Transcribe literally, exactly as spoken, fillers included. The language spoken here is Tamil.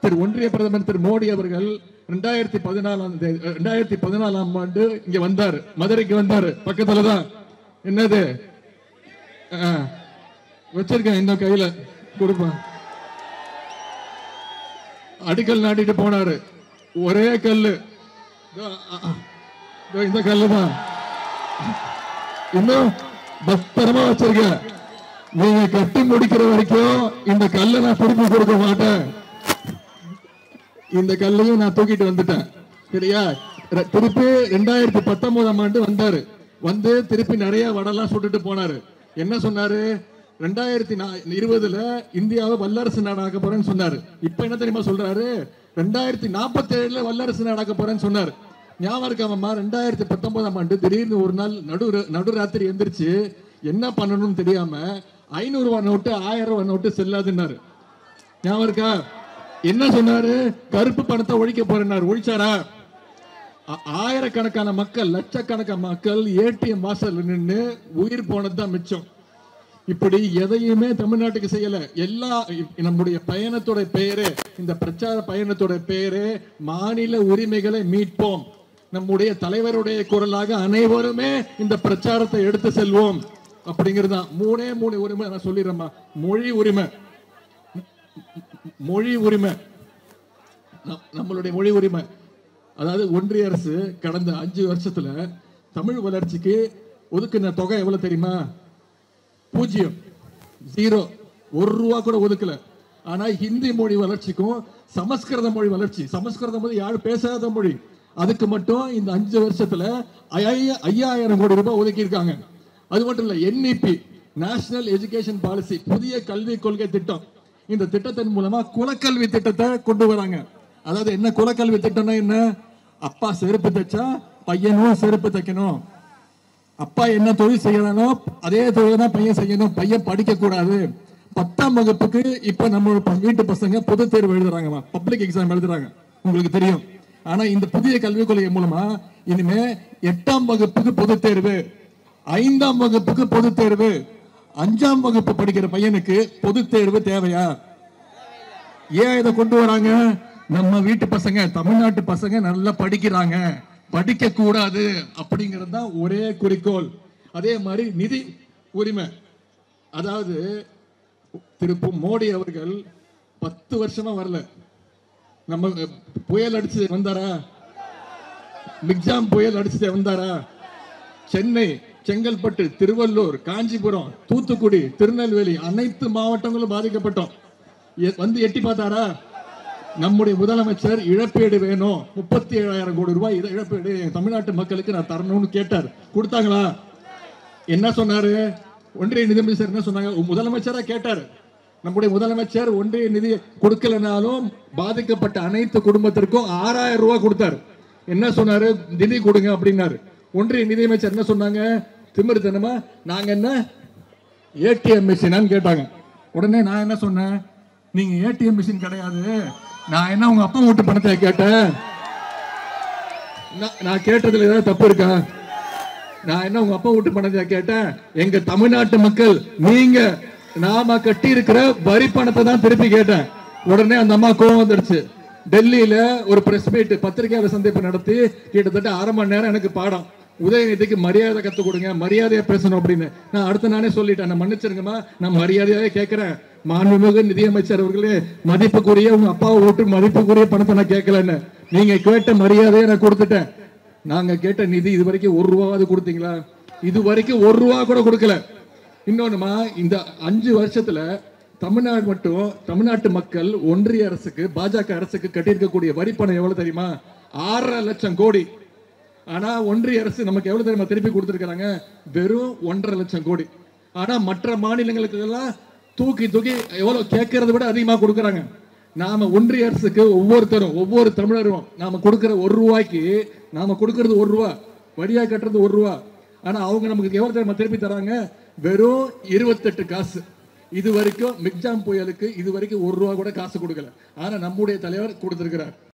திரு ஒன்றிய பிரதமர் திரு மோடி அவர்கள் ரெண்டாயிரத்தி பதினாலாம் ரெண்டாயிரத்தி பதினாலாம் ஆண்டு இங்க வந்தாரு, மதுரைக்கு வந்தாரு. பக்கத்துலதான் என்னது வச்சிருக்கேன், இந்த கையில கொடுப்பேன். அடிக்கல் நாட்டிட்டு போனாரு. ஒரே கல்லு, இந்த கல்லு தான் இன்னும் பத்திரமா வச்சிருக்க. நீங்க கட்டி முடிக்கிற வரைக்கும் இந்த கல்லை நான் திருப்பி கொடுக்க மாட்டேன். இந்த கல்லையும் நான் தூக்கிட்டு வந்துட்டேன். சரியா? திருப்பி ரெண்டாயிரத்தி பத்தொன்பதாம் ஆண்டு வந்தாரு. வந்து திருப்பி நிறைய வடெல்லாம் சுட்டுட்டு போனாரு. என்ன சொன்னாரு? ரெண்டாயிரத்தி இருபதுல இந்தியாவை வல்லரசு நாடாக்க போறேன்னு சொன்னாரு. இப்ப என்ன தெரியுமா சொல்றாரு? ரெண்டாயிரத்தி நாற்பத்தி ஏழுல வல்லரசு நாடாக்க போறேன்னு சொன்னாரு. ஞாபகம் இருக்காமம்மா? ரெண்டாயிரத்தி பத்தொன்பதாம் ஆண்டு திடீர்னு ஒரு நாள் நடு நடுராத்திரி எந்திரிச்சு என்ன பண்ணணும்னு தெரியாம ஐநூறு ரூபாய் நோட்டு ஆயிரம் ரூபாய் நோட்டு செல்லாதுன்னாரு. ஞாபகம் இருக்கா? என்ன சொன்னாரு? கருப்பு பணத்தை ஒழிக்க போறாரு. ஒழிச்சாரா? ஆயிரக்கணக்கான மக்கள், லட்சக்கணக்கான மக்கள் ஏடிஎம் வாசல் நின்று உயிர் போனதுதான் மிச்சம். இப்படி எதையுமே தமிழ்நாட்டுக்கு செய்யல. எல்லா நம்முடைய பயணத்தோட பெயரே, இந்த பிரச்சார பயணத்தோட பெயரே மாநில உரிமைகளை மீட்போம். நம்முடைய தலைவருடைய குரலாக அனைவருமே இந்த பிரச்சாரத்தை எடுத்து செல்வோம் அப்படிங்கிறது தான். மூணே மூணு உரிமை நான் சொல்லிடுறேன். மொழி உரிமை, மொழி உரிமை, நம்மளுடைய மொழி உரிமை. அதாவது ஒன்றிய அரசு கடந்த அஞ்சு வருஷத்துல தமிழ் வளர்ச்சிக்கு ஒதுக்கின தொகை எவ்வளவு தெரியுமா? பூஜ்ஜியம், ஜீரோ, ஒரு ரூபா கூட ஒதுக்கல. ஆனா ஹிந்தி மொழி வளர்ச்சிக்கும் சமஸ்கிருத மொழி வளர்ச்சி, சமஸ்கிருதம் போது யாரும் பேசாத மொழி, அதுக்கு மட்டும் இந்த அஞ்சு வருஷத்துல ஐயாயிரம் கோடி ரூபாய் ஒதுக்கி இருக்காங்க. அது மட்டும் இல்ல, என்இபி, நேஷனல் எஜுகேஷன் பாலிசி, புதிய கல்வி கொள்கை திட்டம். இந்த திட்டத்தின் மூலமா குலக்கல்வி திட்டத்தை கொண்டு வராங்க. அதாவது என்ன குலக்கல்வி திட்டம்னா என்ன? அப்பா செருப்பு தைச்சா பையனும் செருப்பு தைக்கணும். அப்பா என்ன தொழில் செய்யறானோ அதே தொழில் தான் பையன் செய்யணும். பையன் படிக்க கூடாது. பத்தாம் வகுப்புக்கு இப்ப நம்ம வீட்டு பசங்க பொது தேர்வு எழுதுறாங்க, பப்ளிக் எக்ஸாம் எழுதுறாங்க, உங்களுக்கு தெரியும். ஆனா இந்த புதிய கல்விக் கொள்கை மூலமா இனிமே எட்டாம் வகுப்புக்கு பொது தேர்வு, ஐந்தாம் வகுப்புக்கு பொது தேர்வு, அஞ்சாம் வகுப்பு படிக்கிற பையனுக்கு பொது தேர்வு தேவையா? ஏன் இதை கொண்டு வராங்க? நம்ம வீட்டு பசங்க, தமிழ்நாட்டு பசங்க நல்லா படிக்கிறாங்க, படிக்க கூடாது அப்படிங்கிறது தான் ஒரே குறிக்கோள். அதே மாதிரி நிதி உரிமை. அதாவது திரு மோடி அவர்கள் பத்து வருஷமா வரல. நம்ம புயல் அடிச்சு வந்தாரா? மிக்ஜாம் புயல் அடிச்சுட்டு வந்தாரா? சென்னை, செங்கல்பட்டு, திருவள்ளூர், காஞ்சிபுரம், தூத்துக்குடி, திருநெல்வேலி அனைத்து மாவட்டங்களும் பாதிக்கப்பட்டோம். வந்து எட்டி பார்த்தாரா? நம்முடைய முதலமைச்சர் இழப்பீடு வேணும், முப்பத்தி ஏழாயிரம் கோடி ரூபாய் இழப்பீடு தமிழ்நாட்டு மக்களுக்கு நான் தரணும்னு கேட்டார். கொடுத்தாங்களா? என்ன சொன்னாரு? ஒன்றிய நிதியமைச்சர் என்ன சொன்னாங்க? முதலமைச்சரா கேட்டாரு. நம்முடைய முதலமைச்சர் ஒன்றிய நிதி கொடுக்கலனாலும் பாதிக்கப்பட்ட அனைத்து குடும்பத்திற்கும் ஆறாயிரம் ரூபாய் கொடுத்தாரு. என்ன சொன்னாரு? நிதி கொடுங்க அப்படின்னாரு. ஒன்றிய நிதியமைச்சர் என்ன சொன்னாங்க? திமிர்த்தனமா நாங்க என்ன ஏடிஎம் மிஷினான்னு கேட்டாங்க. உடனே நான் என்ன சொன்னேன்? நீங்க ஏடிஎம் மிஷின் கிடையாது, நான் என்ன உங்க அப்பா வீட்டு பணத்தை கேட்டேன்? நான் கேட்டதுல ஏதாவது தப்பு இருக்கா? நான் என்ன உங்க அப்பா வீட்டு பணத்தை கேட்டேன்? எங்க தமிழ்நாட்டு மக்கள் நீங்க நாம கட்டி இருக்கிற வரி பணத்தை தான் திருப்பி கேட்டேன். உடனே அந்த அம்மா கோவம் வந்துருச்சு. டெல்லியில ஒரு பிரஸ் மீட், பத்திரிகையாளர் சந்திப்பு நடத்தி கிட்டத்தட்ட அரை மணி நேரம் எனக்கு பாடம். உதயநிதிக்கு மரியாதை கத்துக் கொடுங்க, மரியாதையா பேசணும் அப்படின்னு. நான் அடுத்த நானே சொல்லிட்டேன், நான் மன்னிச்சிருங்கம்மா, நான் மரியாதையாவே கேட்கிறேன். மாண்புமிகு நிதியமைச்சர் அவர்களே, மதிப்புக்குரிய உங்க அப்பாவை ஓட்டு மதிப்புக்குரிய பணத்தை நான் கேட்கலன்னு. நீங்க கேட்ட மரியாதையை நான் கொடுத்துட்டேன். நாங்க கேட்ட நிதி இது வரைக்கும் ஒரு ரூபாவது கொடுத்தீங்களா? இது வரைக்கும் ஒரு ரூபா கூட கொடுக்கல. இன்னொன்னுமா, இந்த அஞ்சு வருஷத்துல தமிழ்நாடு மட்டும் தமிழ்நாட்டு மக்கள் ஒன்றிய அரசுக்கு, பாஜக அரசுக்கு கட்டியிருக்கக்கூடிய வரி பணம் எவ்வளவு தெரியுமா? ஆறரை லட்சம் கோடி. ஆனா ஒன்றிய அரசு நமக்கு எவ்வளவு தெரியுமா திருப்பி கொடுத்திருக்காங்க? வெறும் ஒன்றரை லட்சம் கோடி. ஆனா மற்ற மாநிலங்களுக்கு எல்லாம் தூக்கி தூக்கி எவ்வளவு கேட்கறத விட அதிகமா கொடுக்கறாங்க. நாம ஒன்றிய அரசுக்கு ஒவ்வொருத்தரும், ஒவ்வொரு தமிழரும் நாம கொடுக்கிற ஒரு ரூபாய்க்கு நாம கொடுக்கறது ஒரு ரூபா, வரியா கட்டுறது ஒரு ரூபா. ஆனா அவங்க நமக்கு எவ்வளவு தெரியுமா திருப்பி தராங்க? வெறும் இருபத்தெட்டு காசு. இது வரைக்கும் மிக்ஜாம் புயலுக்கு இது வரைக்கும் ஒரு ரூபா கூட காசு கொடுக்கல. ஆனா நம்முடைய தலைவர் கொடுத்திருக்கிறார்.